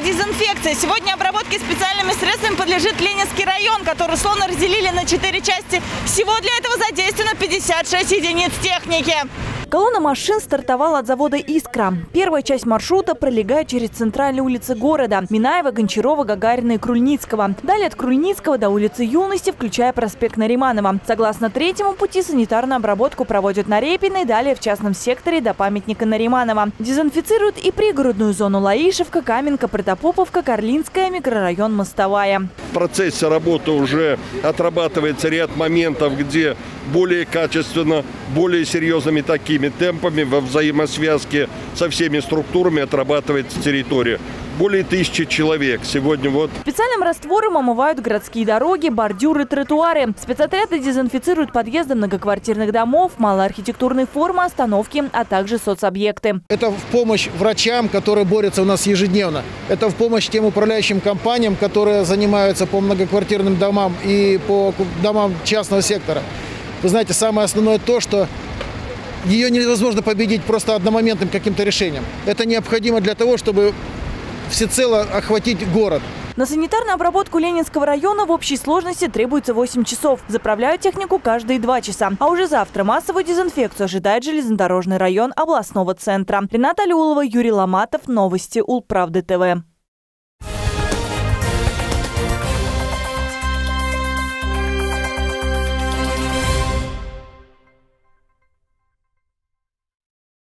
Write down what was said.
дезинфекция. Сегодня обработке специальными средствами подлежит Ленинский район, который условно разделили на 4 части. Всего для этого задействовано 56 единиц техники. Колонна машин стартовала от завода «Искра». Первая часть маршрута пролегает через центральные улицы города – Минаева, Гончарова, Гагарина и Крульницкого. Далее от Крульницкого до улицы Юности, включая проспект Нариманова. Согласно третьему пути, санитарную обработку проводят на Репиной, далее в частном секторе до памятника Нариманова. Дезинфицируют и пригородную зону Лаишевка, Каменка, Протопоповка, Карлинская, микрорайон Мостовая. В процессе работы уже отрабатывается ряд моментов, где более качественно, более серьезными такими темпами во взаимосвязке со всеми структурами отрабатывается территория. Более 1000 человек сегодня Специальным раствором омывают городские дороги, бордюры, тротуары. Спецотряды дезинфицируют подъезды многоквартирных домов, малоархитектурные формы, остановки, а также соцобъекты. Это в помощь врачам, которые борются у нас ежедневно. Это в помощь тем управляющим компаниям, которые занимаются по многоквартирным домам и по домам частного сектора. Вы знаете, самое основное то, что ее невозможно победить просто одномоментным каким-то решением. Это необходимо для того, чтобы всецело охватить город. На санитарную обработку Ленинского района в общей сложности требуется 8 часов. Заправляют технику каждые 2 часа. А уже завтра массовую дезинфекцию ожидает железнодорожный район областного центра. Рената Алиулова, Юрий Ломатов. Новости Улправды ТВ.